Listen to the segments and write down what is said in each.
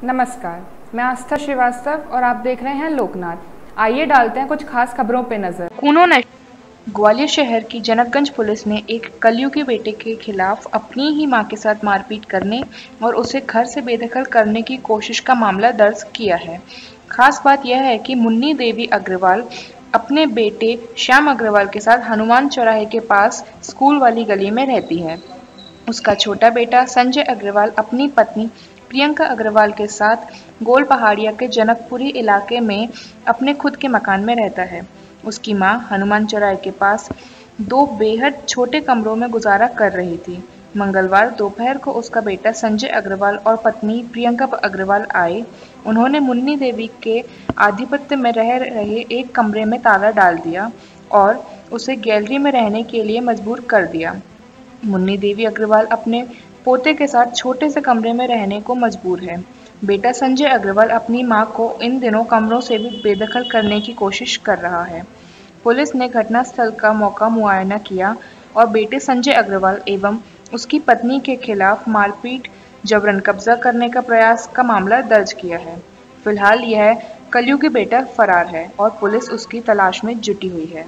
नमस्कार, मैं आस्था श्रीवास्तव और आप देख रहे हैं लोकनाथ। आइए डालते हैं कुछ खास खबरों पे नजर। ग्वालियर शहर की जनकगंज पुलिस ने एक कलयुगी बेटे के खिलाफ अपनी ही मां के साथ मारपीट करने और उसे घर से बेदखल करने की कोशिश का मामला दर्ज किया है। खास बात यह है कि मुन्नी देवी अग्रवाल अपने बेटे श्याम अग्रवाल के साथ हनुमान चौराहे के पास स्कूल वाली गली में रहती है। उसका छोटा बेटा संजय अग्रवाल अपनी पत्नी प्रियंका अग्रवाल के साथ गोल पहाड़िया के जनकपुरी इलाके में अपने खुद के मकान में रहता है। उसकी मां हनुमान चौराहे के पास 2 बेहद छोटे कमरों में गुजारा कर रही थी। मंगलवार दोपहर को उसका बेटा संजय अग्रवाल और पत्नी प्रियंका अग्रवाल आए। उन्होंने मुन्नी देवी के आधिपत्य में रह रहे एक कमरे में ताला डाल दिया और उसे गैलरी में रहने के लिए मजबूर कर दिया। मुन्नी देवी अग्रवाल अपने पोते के साथ छोटे से कमरे में रहने को मजबूर है। बेटा संजय अग्रवाल अपनी मां को इन दिनों कमरों से भी बेदखल करने की कोशिश कर रहा है। पुलिस ने घटनास्थल का मौका मुआयना किया और बेटे संजय अग्रवाल एवं उसकी पत्नी के खिलाफ मारपीट, जबरन कब्जा करने का प्रयास का मामला दर्ज किया है। फिलहाल यह कलयुगी बेटा फरार है और पुलिस उसकी तलाश में जुटी हुई है।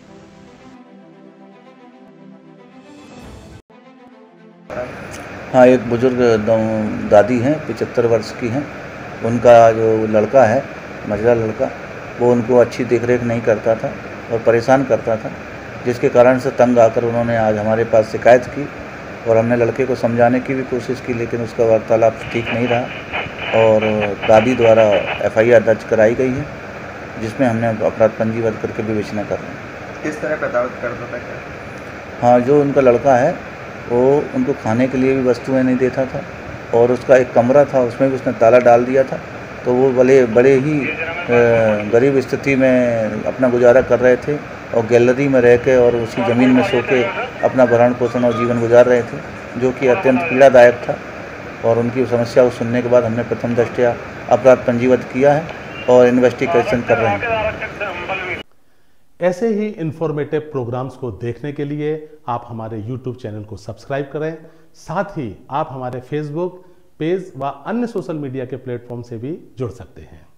हाँ, एक बुजुर्ग दादी हैं, 75 वर्ष की हैं। उनका जो लड़का है, मझला लड़का, वो उनको अच्छी देखरेख नहीं करता था और परेशान करता था, जिसके कारण से तंग आकर उन्होंने आज हमारे पास शिकायत की और हमने लड़के को समझाने की भी कोशिश की, लेकिन उसका वार्तालाप ठीक नहीं रहा और दादी द्वारा FIR दर्ज कराई गई है, जिसमें हमने अपराध पंजीबद्ध करके विवेचना कर रहे हैं। किस तरह प्रताड़ित करता था क्या? हाँ, जो उनका लड़का है वो उनको खाने के लिए भी वस्तुएं नहीं देता था और उसका एक कमरा था, उसमें भी उसने ताला डाल दिया था। तो वो बड़े ही गरीब स्थिति में अपना गुजारा कर रहे थे और गैलरी में रह के और उसी ज़मीन में सो के अपना भरण पोषण और जीवन गुजार रहे थे, जो कि अत्यंत पीड़ादायक था। और उनकी समस्या को सुनने के बाद हमने प्रथम दृष्टया अपराध पंजीबद्ध किया है और इन्वेस्टिगेशन कर रहे हैं। ऐसे ही इंफॉर्मेटिव प्रोग्राम्स को देखने के लिए आप हमारे YouTube चैनल को सब्सक्राइब करें। साथ ही आप हमारे Facebook पेज व अन्य सोशल मीडिया के प्लेटफॉर्म से भी जुड़ सकते हैं।